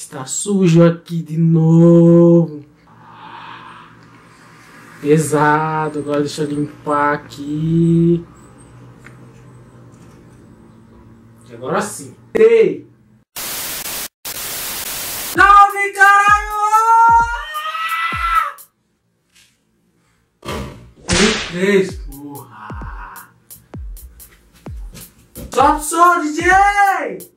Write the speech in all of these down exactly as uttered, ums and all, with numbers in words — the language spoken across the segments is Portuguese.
Está sujo aqui de novo. Pesado. Agora deixa eu limpar aqui. Agora sim. Ei! Salve, caralho! Três, porra! Solta o som, D J!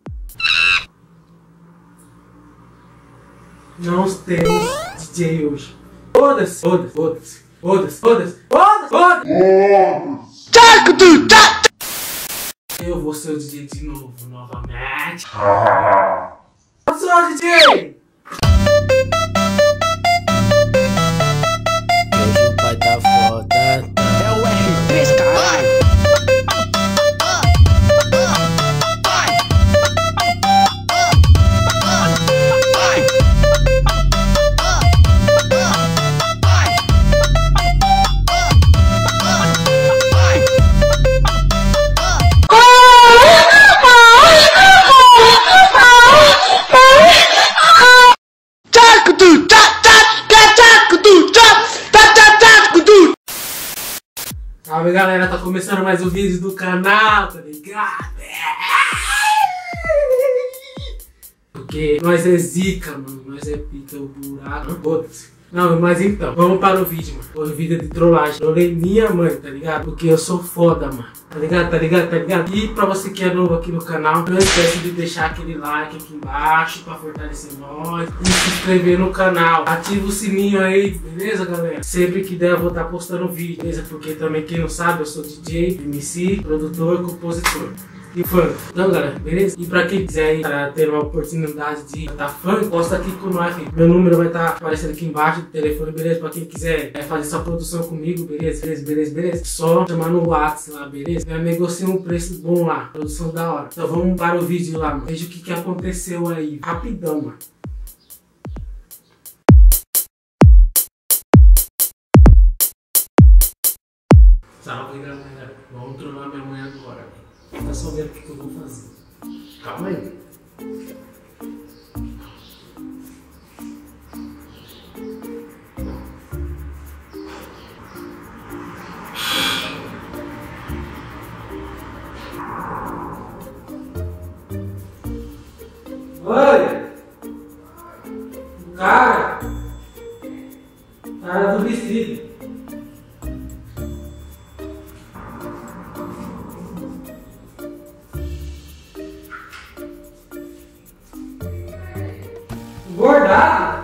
Não temos D J hoje. Foda-se, foda-se, foda-se, foda-se, foda-se, foda-se, foda-se! Eu vou ser o D J de novo, novamente. Eu sou o D J! Hoje o pai tá foda, tá? É o R três, caralho! Salve, galera, tá começando mais um vídeo do canal, tá ligado? Porque nós é zica, mano, nós é pica, o buraco, foda-se. Não, mas então, vamos para o vídeo, mano. O vídeo de trollagem. Trolei minha mãe, tá ligado? Porque eu sou foda, mano. Tá ligado? Tá ligado? Tá ligado? E pra você que é novo aqui no canal, não esquece de deixar aquele like aqui embaixo pra fortalecer nós. E se inscrever no canal. Ativa o sininho aí, beleza, galera? Sempre que der eu vou estar postando vídeo, beleza? Porque também, quem não sabe, eu sou D J, M C, produtor, compositor e fã. Então, galera, beleza? E pra quem quiser aí, pra ter uma oportunidade de estar fã, posta aqui com nós, filho. Meu número vai estar aparecendo aqui embaixo do telefone, beleza? Pra quem quiser é, fazer essa produção comigo, beleza? Beleza, beleza, beleza? Só chamar no WhatsApp lá, beleza? Eu negocio um preço bom lá, produção da hora. Então vamos para o vídeo lá, mano. Veja o que, que aconteceu aí. Rapidão, mano. Salve, galera. Vamos trollar minha mãe agora. Tá só vendo o que, que eu vou fazer. Calma aí. Oi! O cara! O cara do vestido. Bordado?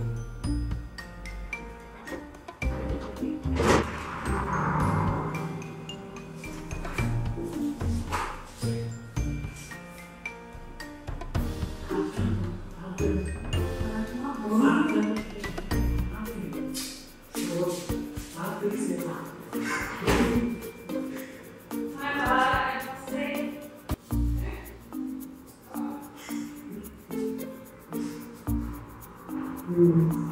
Hum.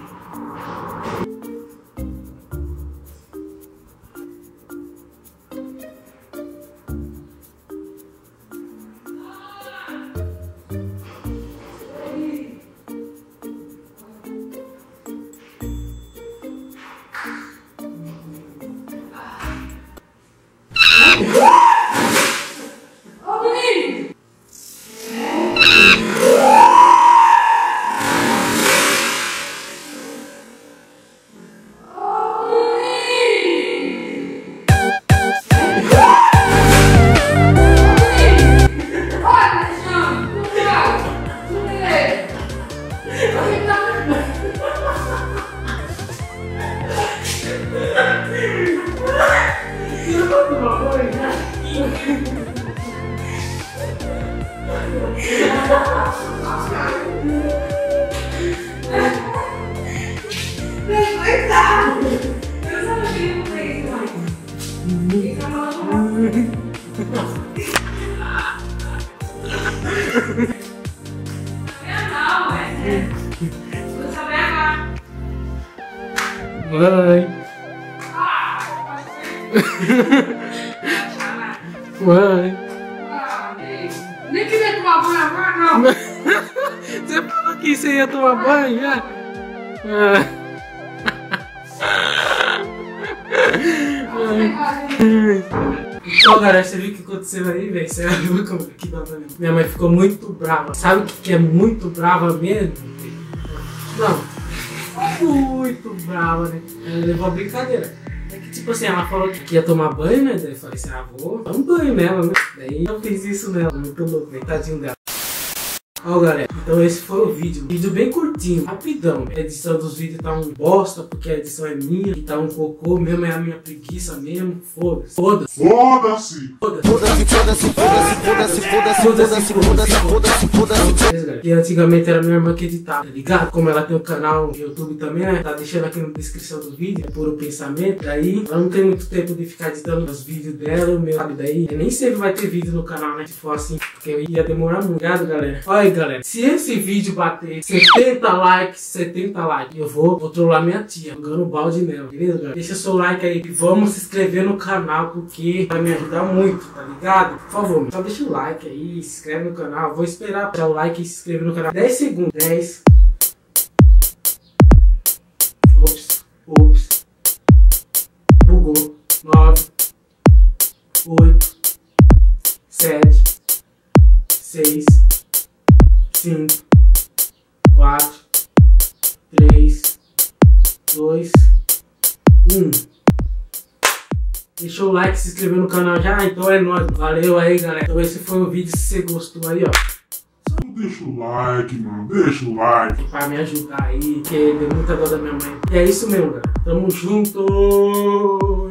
Mãe. Mãe. Nem queria tomar banho agora, não. Você falou que que você ia tomar banho já. Ah. Então, galera, você viu o que aconteceu aí, velho? Você viu como que dá pra mim? Minha mãe ficou muito brava. Sabe o que, que é muito brava mesmo? Não, muito brava, né? Ela levou a brincadeira. É que, tipo assim, ela falou que ia tomar banho, né? Daí eu falei assim, ah, vou dar um banho nela, né? Daí eu fiz isso nela, muito louco, né? Tadinho dela. Ó, galera, então esse foi o vídeo. Vídeo bem curtinho, rapidão. A edição dos vídeos tá um bosta, porque a edição é minha. E tá um cocô mesmo, é a minha preguiça mesmo. Foda-se. Foda-se. Foda-se. Foda-se. Foda-se, foda-se, foda-se, foda-se, foda-se, foda-se, foda-se, foda-se. E antigamente era minha irmã que editava, tá ligado? Como ela tem um canal no YouTube também, né? Tá deixando aqui na descrição do vídeo, é puro pensamento. Daí, ela não tem muito tempo de ficar editando os vídeos dela, o meu, sabe? Daí, nem sempre vai ter vídeo no canal, né? Se for assim, porque ia demorar muito, obrigado, galera. Olha, galera, se esse vídeo bater setenta likes, setenta likes, eu vou, vou trollar minha tia, jogando balde nela, beleza, galera? Deixa seu like aí e vamos se inscrever no canal, porque vai me ajudar muito, tá ligado? Por favor, só deixa o like aí, se inscreve no canal. Vou esperar pra o like e se inscrever no canal. dez segundos. dez. Ops, ops. Bugou. nove. oito. sete. seis. cinco. quatro. três. dois. um. Deixou o like, se inscreveu no canal já? Então é nóis. Valeu aí, galera. Então esse foi o vídeo. Se você gostou aí, ó, Deixa o like, mano. Deixa o like. pra me ajudar aí, que deu muita dor da minha mãe. E é isso mesmo, galera. Tamo junto!